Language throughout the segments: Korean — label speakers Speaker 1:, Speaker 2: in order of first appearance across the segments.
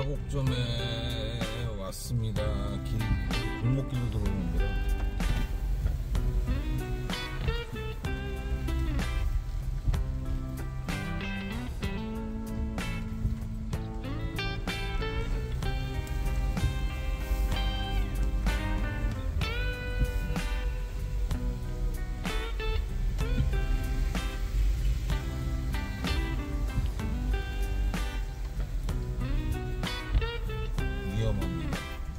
Speaker 1: 사곡점에 왔습니다. 골목길로 들어오는 거라. 위험합니다.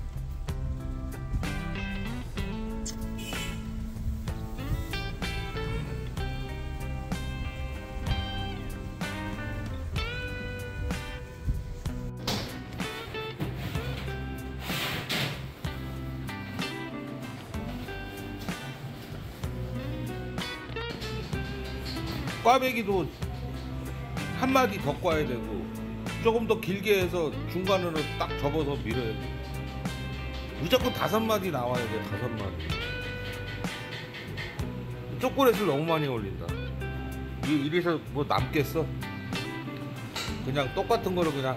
Speaker 1: 꽈배기도 한 마디 더 꽈야 되고 조금 더 길게 해서 중간으로 딱 접어서 밀어야 돼. 무조건 5마디 나와야 돼. 5마디. 초콜릿을 너무 많이 올린다. 이래서 뭐 남겠어? 그냥 똑같은 거를 그냥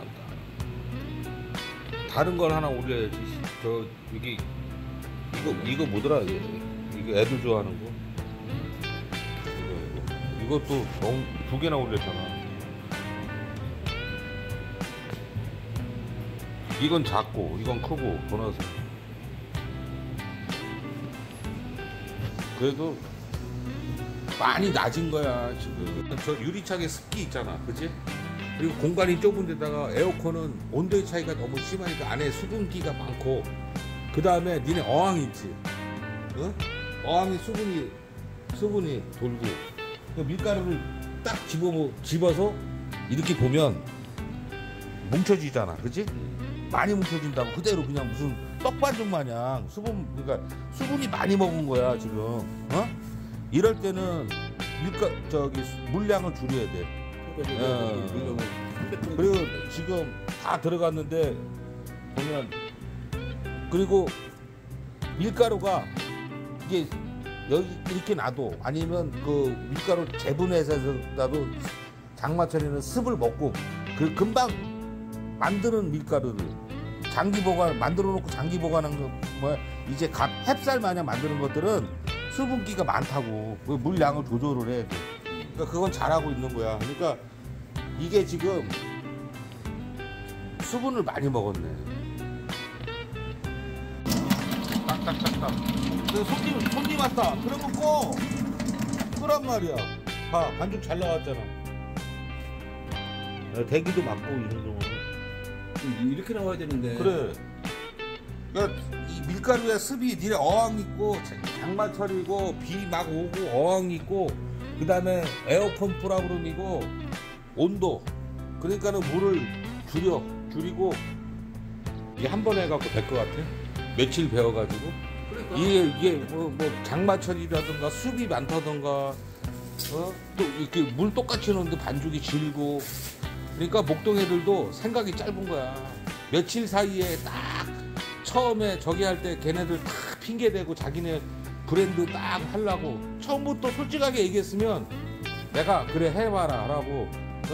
Speaker 1: 다른 걸 하나 올려야지. 이거 뭐더라? 이거 애들 좋아하는 거. 이것도 너무 2개나 올렸잖아. 이건 작고 이건 크고 보너스. 그래도 많이 낮은 거야 지금. 저 유리창에 습기 있잖아, 그치? 그리고 공간이 좁은 데다가 에어컨은 온도의 차이가 너무 심하니까 안에 수분기가 많고, 그 다음에 니네 어항 있지? 어? 어항에 수분이 돌고, 밀가루를 딱 집어서 이렇게 보면 뭉쳐지잖아, 그치? 많이 뭉쳐진다고. 그대로 그냥 무슨 떡반죽 마냥 그러니까 수분이 많이 먹은 거야 지금. 어? 이럴 때는 물량을 줄여야 돼. 그리고 지금 다 들어갔는데 보면, 그리고 밀가루가 이게 여기 이렇게 놔도, 아니면 그 밀가루 재분해서라도 장마철에는 습을 먹고, 금방 만드는 밀가루를 만들어 놓고 장기 보관한 거, 이제 햅쌀 마냥 만드는 것들은 수분기가 많다고. 그 물량을 조절을 해. 그러니까 그건 잘하고 있는 거야. 그러니까 이게 지금 수분을 많이 먹었네. 딱딱딱딱. 손님 왔다. 그러면 끄란 말이야. 봐, 반죽 잘 나왔잖아. 대기도 맞고 이런 경우는
Speaker 2: 이렇게 나와야 되는데.
Speaker 1: 그래. 그러니까 이 밀가루에 습이, 니네 어항 있고 장마철이고 비 막 오고 어항 있고, 그 다음에 에어컨 프로그램이고 온도, 그러니까는 물을 줄이고 이게 한 번에 해갖고 될 것 같아. 며칠 배워가지고. 그러니까. 이게 뭐 장마철이라든가 습이 많다던가, 또 이렇게 물 똑같이 넣는데 반죽이 질고, 그러니까 목동 애들도 생각이 짧은 거야. 며칠 사이에 딱 처음에 저기 할 때 걔네들 딱 핑계대고 자기네 브랜드 딱 하려고 처음부터 솔직하게 얘기했으면 내가 그래 해봐라 라고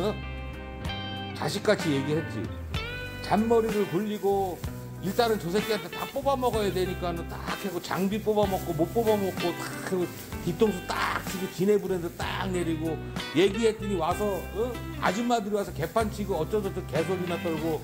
Speaker 1: 자식같이 얘기했지. 잔머리를 굴리고 일단은 저 새끼한테 다 뽑아 먹어야 되니까는 딱 하고 장비 뽑아 먹고 못 뽑아 먹고 딱 하고 뒤통수 딱 치고 지네 브랜드 딱 내리고 얘기했더니 와서 아줌마들이 와서 개판 치고 어쩌저쩌 개소리나 떨고.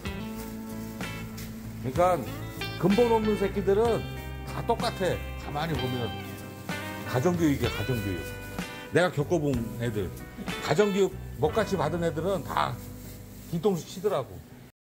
Speaker 1: 그러니까 근본 없는 새끼들은 다 똑같아. 가만히 보면 가정교육이야, 가정교육. 내가 겪어본 애들, 가정교육 먹같이 받은 애들은 다 뒤통수 치더라고.